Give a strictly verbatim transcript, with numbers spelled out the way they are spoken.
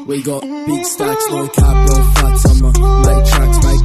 We got big stacks, no cap, no fats. I'ma make tracks, make